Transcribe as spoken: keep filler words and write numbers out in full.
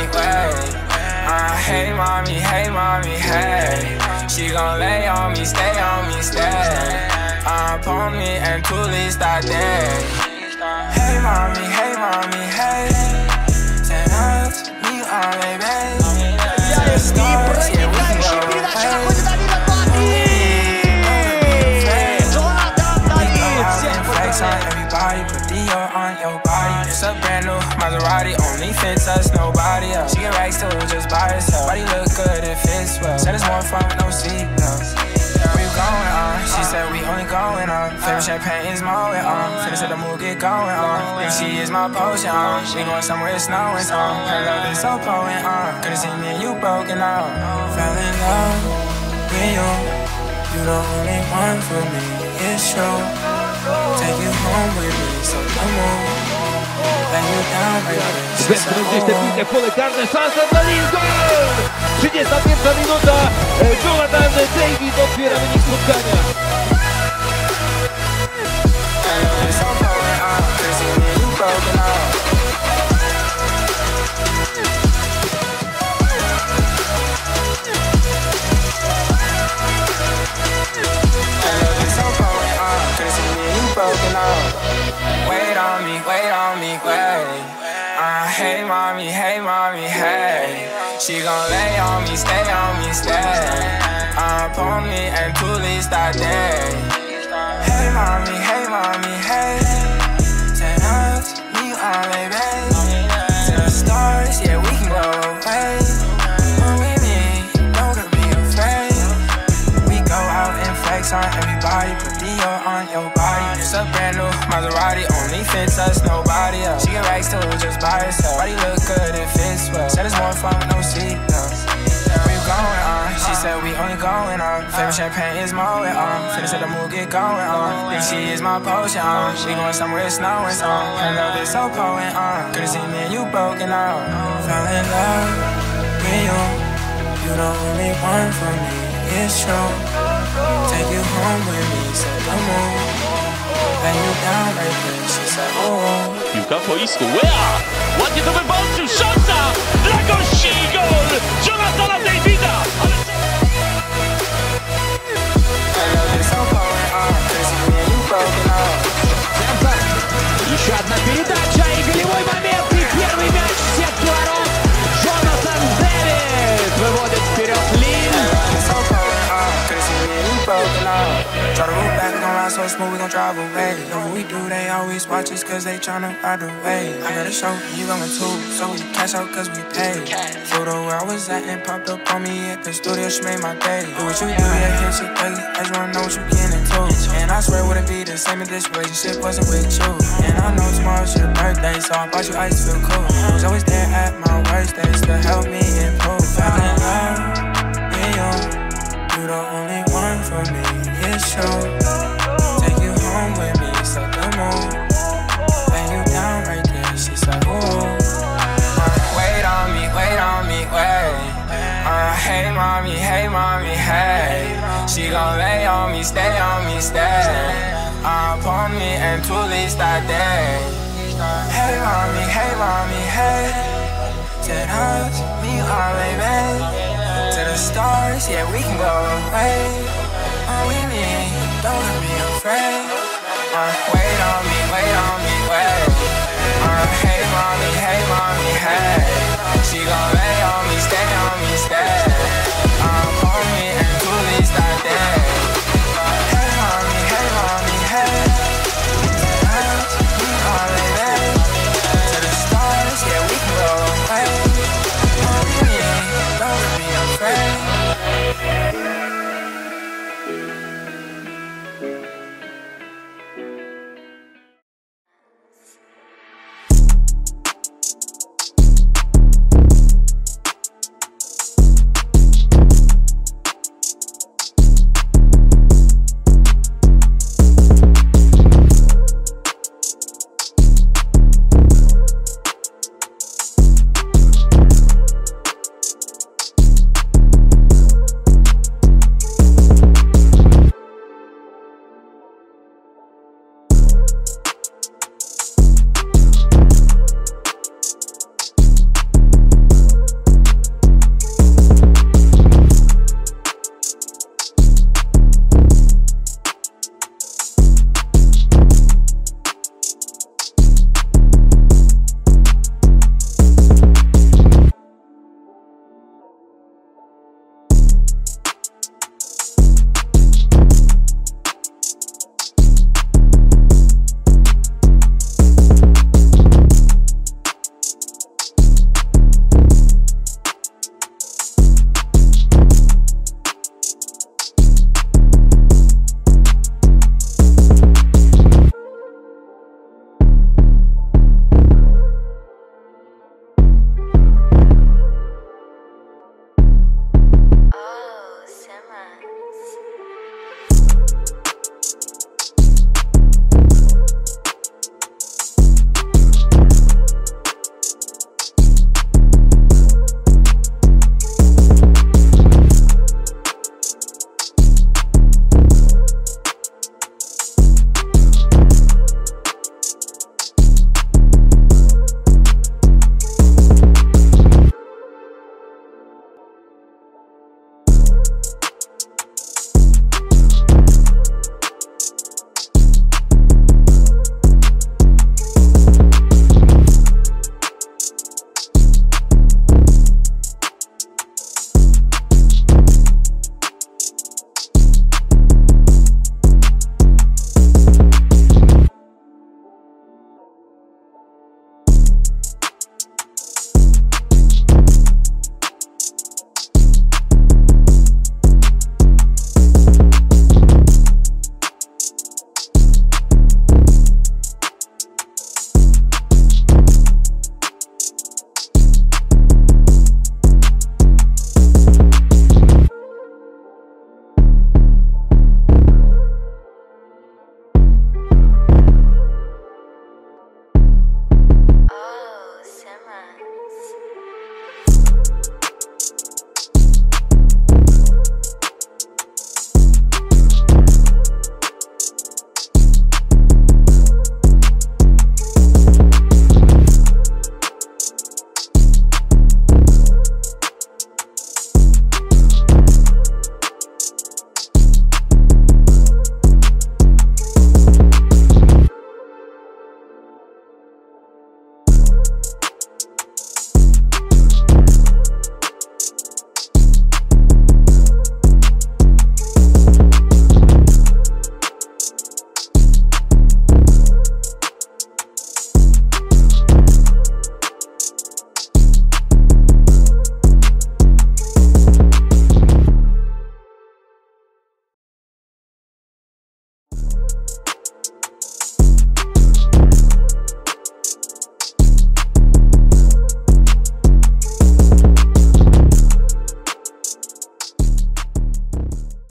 me, wait. Uh, hey mommy, hey mommy, hey. She gon' lay on me, stay on me, stay. Uh, pull me and truly start there. Hey mommy, hey mommy, hey. Say that to me, oh baby. И проникающая передача находит Давида Баки! Джонатан Давид! Всем поздравляю! On your body, it's a brand new Maserati, only fits us, nobody else. She get racks too, just by herself. Body look good, it fits well. Said it's more fun with no seatbelts. Where you going on? She said we only going on. Favorite champagne is mowing on. Finish at the mood, get going on. Think she is my potion on. We going somewhere it's snowing on. Her love is so potent on. Could've seen me and you broken out. Fell in love with you. You the only one for me, it's true. Take you home with me, so come on. Lay you down, baby. Bez technikę, pole karne, szansa dla Lincoln! trzydziesta pierwsza minuta, Jonathan David otwiera wynik spotkania. Wait on me, wait on me, wait. Uh, hey mommy, hey mommy, hey. She gon' lay on me, stay on me, stay. Uh, pull me and truly start there. Hey mommy, hey mommy, hey. Say that to me, oh baby. To the stars, yeah, we can go away. Come with me, don't be afraid. We go out and flex on everybody, put Dior on your body. It's a brand new Maserati, only fits us, nobody else. She get racks too, just by herself. Body look good, it fits well. Said it's more fun with no seatbelts. Where you going on? She said we only going on. Favorite champagne is mowing on. Finish at the mood, get going on. Think she is my potion on. We going somewhere it's snowing on. Her love is so potent on. Could've seen me and you broken out. Fell in love with you. You the only one for me, it's true. Take you home with me, so come on. Piłka w boisku, Wea! Ładnie to wywalczył, szansa dla gości i gol Jonathana Davida! Еще одна передача и голевой момент, и первый мяч в сетку ворот. Джонатан Дэвид выводит вперед Лин. Try to roll back, gon' ride so smooth, we gon' drive away. And when we do, they always watch us cause they tryna ride the way. I got a show, you got my too, so we cash out cause we paid. Photo where I was at and popped up on me at the studio, she made my day. Do what you do, yeah, hit shit crazy, I just wanna know what you getting into. And I swear it wouldn't be the same if this relationship wasn't with you. And I know tomorrow's your birthday, so I bought you ice, feel cool. You was always there at my worst days to help me improve. Fell in love with you, you the only one for me. It's true. Take you home with me, set the mood. Lay you down right there, she said, ooh. Uh, wait on me, wait on me, wait. Uh, hey mommy, hey mommy, hey. She gon' lay on me, stay on me, stay. Uh, pull me and truly start there. Hey mommy, hey mommy, hey. Said that to me, oh baby. To the stars, yeah, we can go away. Oh, with me, don't be afraid. Uh, wait on me, wait on me, wait. Uh, hey mommy,